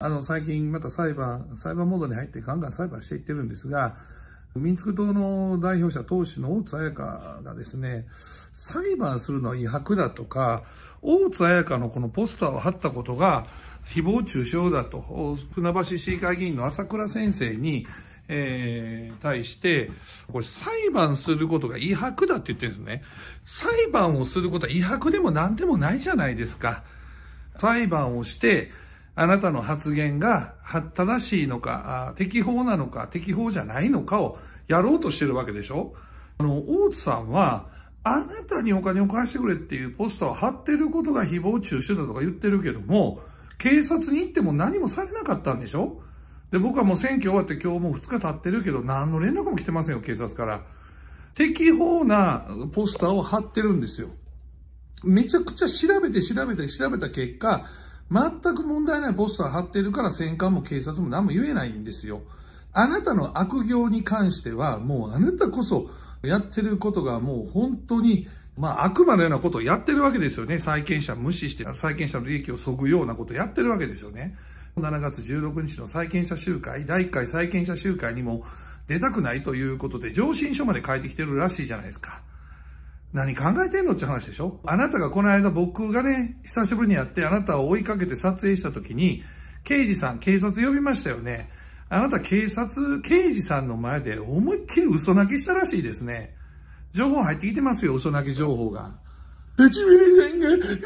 最近また裁判モードに入ってガンガン裁判していってるんですが、民族党の代表者党首の大津綾香がですね、裁判するのは違法だとか、大津綾香のこのポスターを貼ったことが誹謗中傷だと、船橋市議会議員の朝倉先生に、対して、これ裁判することが違法だって言ってるんですね。裁判をすることは違法でも何でもないじゃないですか。裁判をして、あなたの発言が正しいのか、適法なのか、適法じゃないのかをやろうとしてるわけでしょ。大津さんは、あなたにお金を返してくれっていうポスターを貼ってることが誹謗中傷だとか言ってるけども、警察に行っても何もされなかったんでしょ。で、僕はもう選挙終わって今日もう2日経ってるけど、何の連絡も来てませんよ、警察から。適法なポスターを貼ってるんですよ。めちゃくちゃ調べた結果、全く問題ないポスター貼ってるから選管も警察も何も言えないんですよ。あなたの悪行に関しては、もうあなたこそやってることがもう本当に、悪魔のようなことをやってるわけですよね。債権者無視して、債権者の利益を削ぐようなことをやってるわけですよね。7月16日の債権者集会、第1回債権者集会にも出たくないということで、上申書まで書いてきてるらしいじゃないですか。何考えてんのって話でしょ。あなたがこの間僕がね、久しぶりに会ってあなたを追いかけて撮影した時に、刑事さん、警察呼びましたよね。あなた刑事さんの前で思いっきり嘘泣きしたらしいですね。情報入ってきてますよ、嘘泣き情報が。立花さんが、さんに追いか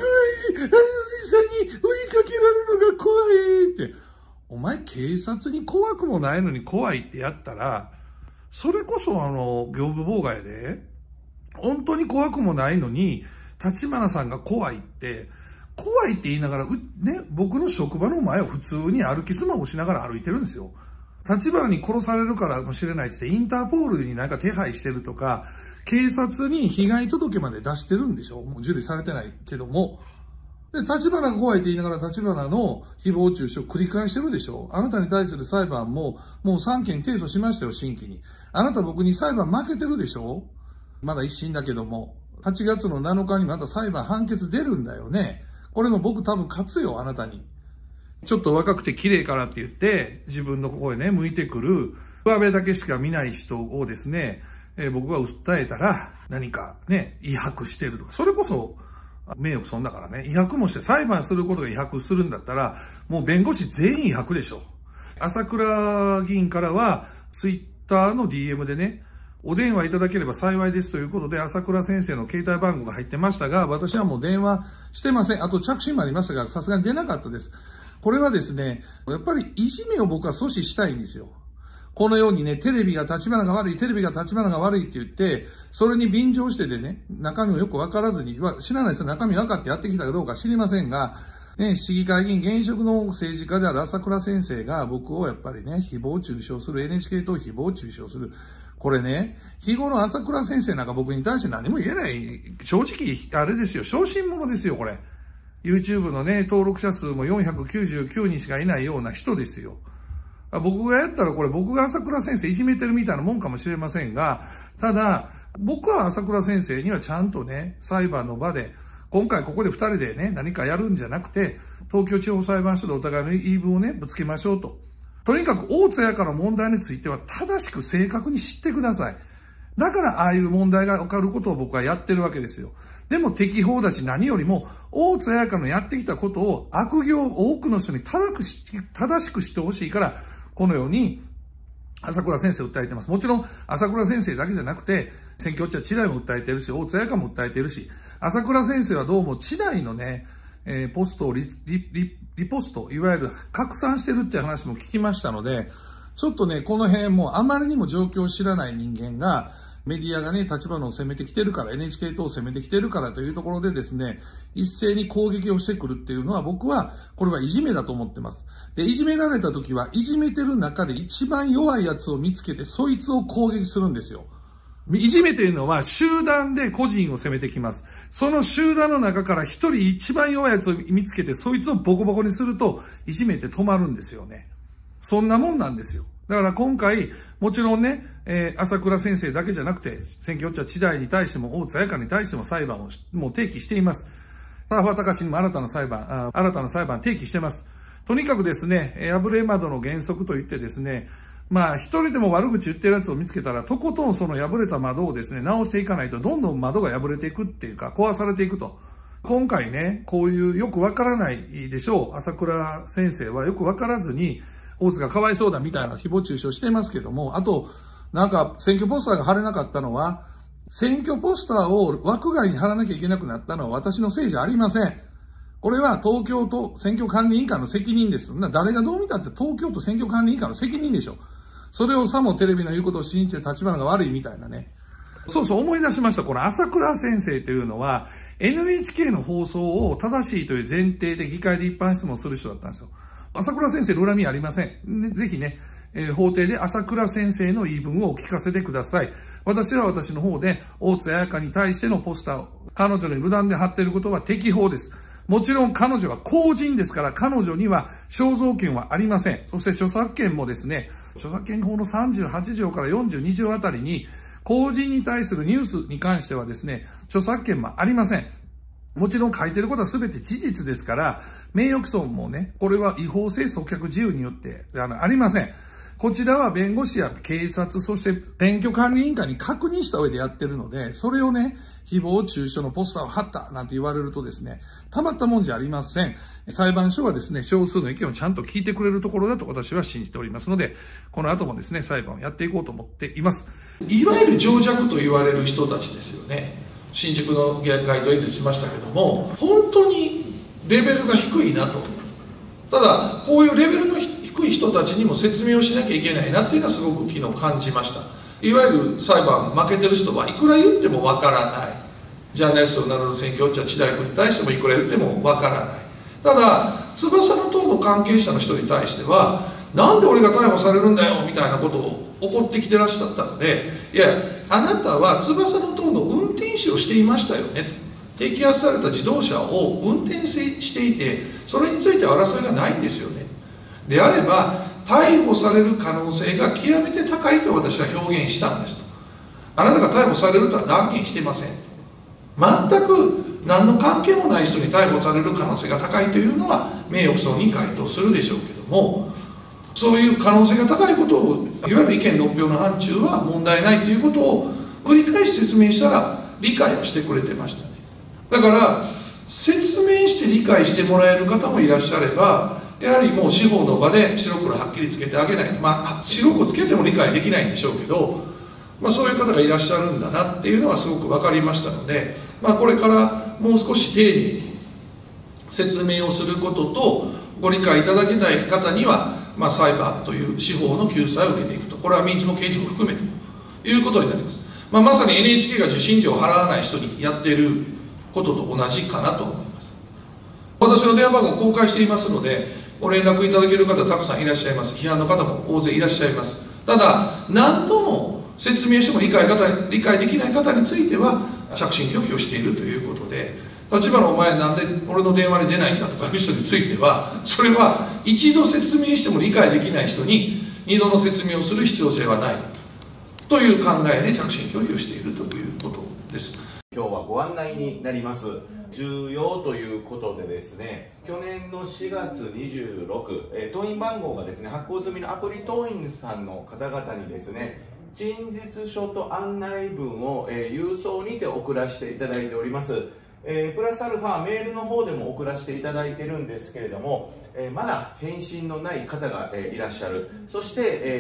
けられるのが怖いって。お前警察に怖くもないのに怖いってやったら、それこそ業務妨害で、本当に怖くもないのに、立花さんが怖いって言いながら、僕の職場の前を普通に歩きスマホしながら歩いてるんですよ。立花に殺されるからもしれないって言って、インターポールになんか手配してるとか、警察に被害届まで出してるんでしょ。もう受理されてないけども。で、立花が怖いって言いながら立花の誹謗中傷を繰り返してるでしょ。あなたに対する裁判も、もう3件提訴しましたよ、新規に。あなた僕に裁判負けてるでしょ。まだ一審だけども。8月の7日にまた裁判判決出るんだよね。これも僕多分勝つよ、あなたに。ちょっと若くて綺麗からって言って、自分の声ね、向いてくる、上辺だけしか見ない人をですね、僕が訴えたら、何かね、違法してるとか、それこそ、名誉損だからね、違法もして裁判することが違法するんだったら、もう弁護士全員違法でしょ。朝倉議員からは、ツイッターの DM でね、お電話いただければ幸いですということで、朝倉先生の携帯番号が入ってましたが、私はもう電話してません。あと着信もありましたが、さすがに出なかったです。これはですね、やっぱりいじめを僕は阻止したいんですよ。このようにね、テレビが立花が悪いって言って、それに便乗してでね、中身をよくわからずに、知らないですよ。中身分かってやってきたかどうか知りませんが、ね、市議会議員、現職の政治家である朝倉先生が僕をやっぱりね、誹謗中傷する、NHK 党誹謗中傷する。これね、日頃朝倉先生なんか僕に対して何も言えない、正直、あれですよ、小心者ですよ、これ。YouTube のね、登録者数も499人しかいないような人ですよ。僕がやったらこれ僕が朝倉先生いじめてるみたいなもんかもしれませんが、ただ、僕は朝倉先生にはちゃんとね、裁判の場で、今回ここで2人でね、何かやるんじゃなくて、東京地方裁判所でお互いの言い分をね、ぶつけましょうと。とにかく大津綾香の問題については正しく正確に知ってください。だからああいう問題が起こることを僕はやってるわけですよ。でも適法だし、何よりも大津綾香のやってきたことを悪行を多くの人に正しく知ってほしいから、このように朝倉先生を訴えてます。もちろん朝倉先生だけじゃなくて、選挙ウォッチャー知大も訴えてるし、大津綾香も訴えてるし、朝倉先生はどうも知大のね、ポストをリポスト、いわゆる拡散してるって話も聞きましたので、ちょっとね、この辺もあまりにも状況を知らない人間が、メディアがね、立花を攻めてきてるから、NHK 等を攻めてきてるからというところでですね、一斉に攻撃をしてくるっていうのは、僕は、これはいじめだと思ってます。で、いじめられた時は、いじめてる中で一番弱いやつを見つけて、そいつを攻撃するんですよ。いじめというのは、集団で個人を攻めてきます。その集団の中から一人一番弱いやつを見つけて、そいつをボコボコにすると、いじめって止まるんですよね。そんなもんなんですよ。だから今回、もちろんね、朝倉先生だけじゃなくて、選挙ウォッチャー知大に対しても、大津綾香に対しても裁判をもう提起しています。田畑隆にも新たな裁判提起してます。 とにかくですね、破れ窓の原則といってですね、一人でも悪口言ってるやつを見つけたら、とことんその破れた窓をですね、直していかないと、どんどん窓が破れていくっていうか、壊されていくと。今回ね、こういうよくわからないでしょう。朝倉先生はよくわからずに、大津がかわいそうだみたいな誹謗中傷してますけども、あと、選挙ポスターが貼れなかったのは、選挙ポスターを枠外に貼らなきゃいけなくなったのは私のせいじゃありません。これは東京都選挙管理委員会の責任です。誰がどう見たって東京都選挙管理委員会の責任でしょ。それをさもテレビの言うことを信じて立花が悪いみたいなね。そうそう思い出しました。この朝倉先生というのは NHK の放送を正しいという前提で議会で一般質問する人だったんですよ。朝倉先生の恨みありません。ぜひね、法廷で朝倉先生の言い分を聞かせてください。私は私の方で大津彩香に対してのポスターを彼女に無断で貼っていることは適法です。もちろん彼女は公人ですから彼女には肖像権はありません。そして著作権もですね、著作権法の38条から42条あたりに公人に対するニュースに関してはですね、著作権もありません。もちろん書いてることは全て事実ですから、名誉毀損もね、これは違法性阻却自由によってありません。こちらは弁護士や警察、そして選挙管理委員会に確認した上でやってるので、それをね、誹謗中傷のポスターを貼ったなんて言われるとですね、たまったもんじゃありません。裁判所はですね、少数の意見をちゃんと聞いてくれるところだと私は信じておりますので、この後もですね、裁判をやっていこうと思っています。いわゆる情弱と言われる人たちですよね。新宿の街頭演説しましたけども、本当にレベルが低いなと。ただ、こういうレベルの低い人たちにも説明をしなきゃいけないなっていうのはすごく昨日感じました。いわゆる裁判負けてる人はいくら言ってもわからない。ジャーナリストを名乗る選挙ウォッチャー千代君に対してもいくら言ってもわからない。ただ、翼の党の関係者の人に対しては、なんで俺が逮捕されるんだよみたいなことを怒ってきてらっしゃったので、いや、あなたは翼の党の運転手をしていましたよね。摘発された自動車を運転していて、それについては争いがないんですよね。であれば、逮捕される可能性が極めて高いと私は表現したんですと。あなたが逮捕されるとは断言していません。全く何の関係もない人に逮捕される可能性が高いというのは名誉毀損に該当するでしょうけども、そういう可能性が高いことをいわゆる意見6票の範疇は問題ないということを繰り返し説明したら理解をしてくれてましたね。だから説明して理解してもらえる方もいらっしゃれば、やはりもう司法の場で白黒はっきりつけてあげないと、白黒つけても理解できないんでしょうけど、そういう方がいらっしゃるんだなっていうのはすごく分かりましたので、これからもう少し丁寧に説明をすることと、ご理解いただけない方には、裁判という司法の救済を受けていくと、これは民事も刑事も含めてということになります。まさに NHK が受信料を払わない人にやっていることと同じかなと思います。私の電話番号を公開していますので、ご連絡いただける方たくさんいらっしゃいます。批判の方も大勢いらっしゃいます。ただ、何度も説明しても理解できない方については着信拒否をしているということで、立花お前なんで俺の電話に出ないんだとかいう人については、それは一度説明しても理解できない人に二度の説明をする必要性はないという考えで着信拒否をしているということです。 今日はご案内になります。重要ということでですね、去年の4月26、党員番号がですね、発行済みのアプリ党員さんの方々にですね、陳述書と案内文を、郵送にて送らせていただいております。プラスアルファメールの方でも送らせていただいてるんですけれども、まだ返信のない方が、いらっしゃる。そして、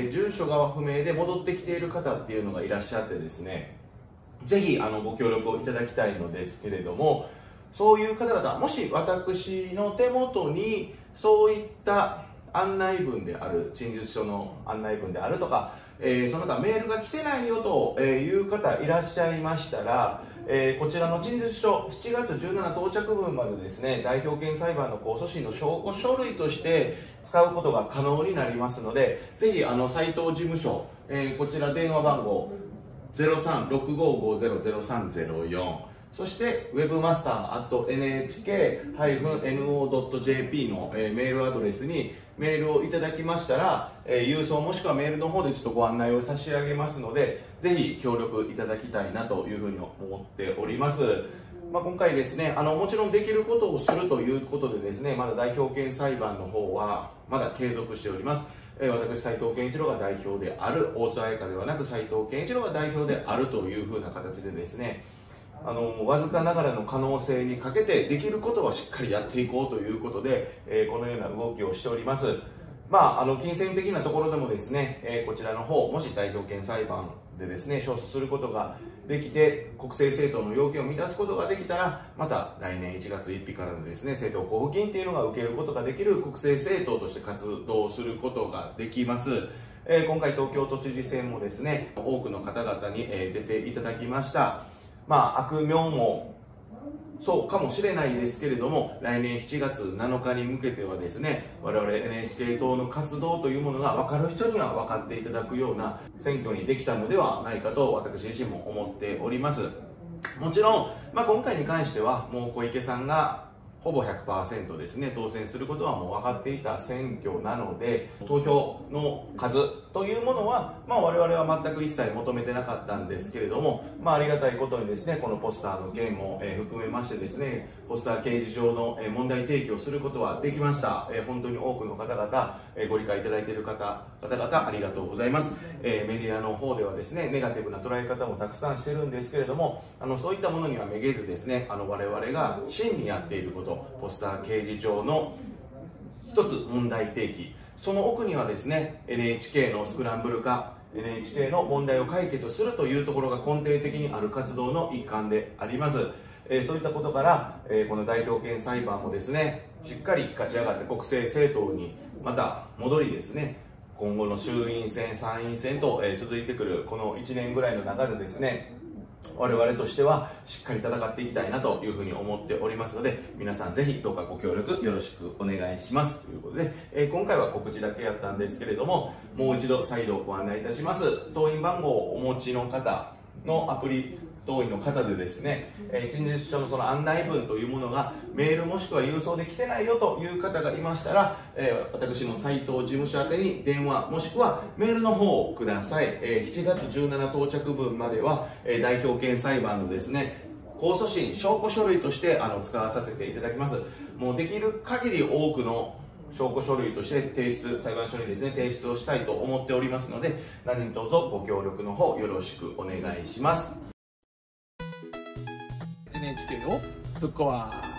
住所が不明で戻ってきている方っていうのがいらっしゃってですね、ぜひご協力をいただきたいのですけれども、そういう方々、もし私の手元にそういった案内文である、陳述書の案内文であるとか、その他メールが来てないよという方いらっしゃいましたら、こちらの陳述書、7月17到着分までですね、代表権裁判の控訴審の証拠書類として使うことが可能になりますので、ぜひ斉藤事務所、こちら電話番号03-6550-0304、そしてウェブマスター @nhk-no.jp のメールアドレスにメールをいただきましたら、郵送もしくはメールの方でちょっとご案内を差し上げますので、ぜひ協力いただきたいなというふうに思っております。 今回ですね、もちろんできることをするということでですね、まだ代表権裁判の方はまだ継続しております。私、斉藤健一郎が代表である、大津彩香ではなく斉藤健一郎が代表であるというふうな形でですね、わずかながらの可能性にかけてできることはしっかりやっていこうということで、このような動きをしております。金銭的なところでもですね、こちらの方、もし代表権裁判でですね、勝訴することができて、国政政党の要件を満たすことができたら、また来年1月1日からのですね、政党交付金っていうのが受けることができる国政政党として活動することができます。今回東京都知事選もですね、多くの方々に出ていただきました。悪名もそうかもしれないですけれども、来年7月7日に向けてはですね、我々 NHK 党の活動というものが分かる人には分かっていただくような選挙にできたのではないかと私自身も思っております。もちろん、今回に関してはもう小池さんがほぼ 100% ですね、当選することはもう分かっていた選挙なので、投票の数というものは、我々は全く一切求めてなかったんですけれども、ありがたいことにですね、このポスターの件も含めましてですね、ポスター掲示上の問題提起をすることはできました。本当に多くの方々、ご理解いただいている方々ありがとうございます。メディアの方ではですね、ネガティブな捉え方もたくさんしてるんですけれども、そういったものにはめげずですね、我々が真にやっていること、ポスター掲示上の一つ問題提起、その奥にはですね、 NHK のスクランブル化、 NHK の問題を解決するというところが根底的にある活動の一環であります。そういったことから、この代表権裁判もですね、しっかり勝ち上がって国政政党にまた戻りですね、今後の衆院選参院選と続いてくるこの1年ぐらいの中でですね、我々としてはしっかり戦っていきたいなというふうに思っておりますので、皆さんぜひどうかご協力よろしくお願いしますということで、今回は告知だけやったんですけれども、もう一度再度ご案内いたします。党員番号をお持ちの方のアプリ党員の方でですね、陳述書のその案内文というものがメールもしくは郵送で来てないよという方がいましたら、私の斉藤事務所宛てに電話もしくはメールの方をください。7月17到着分までは代表権裁判のですね、控訴審証拠書類として使わさせていただきます。もうできる限り多くの証拠書類として裁判所にですね、提出をしたいと思っておりますので、何卒ご協力の方よろしくお願いします。 NHK をぶっ壊す。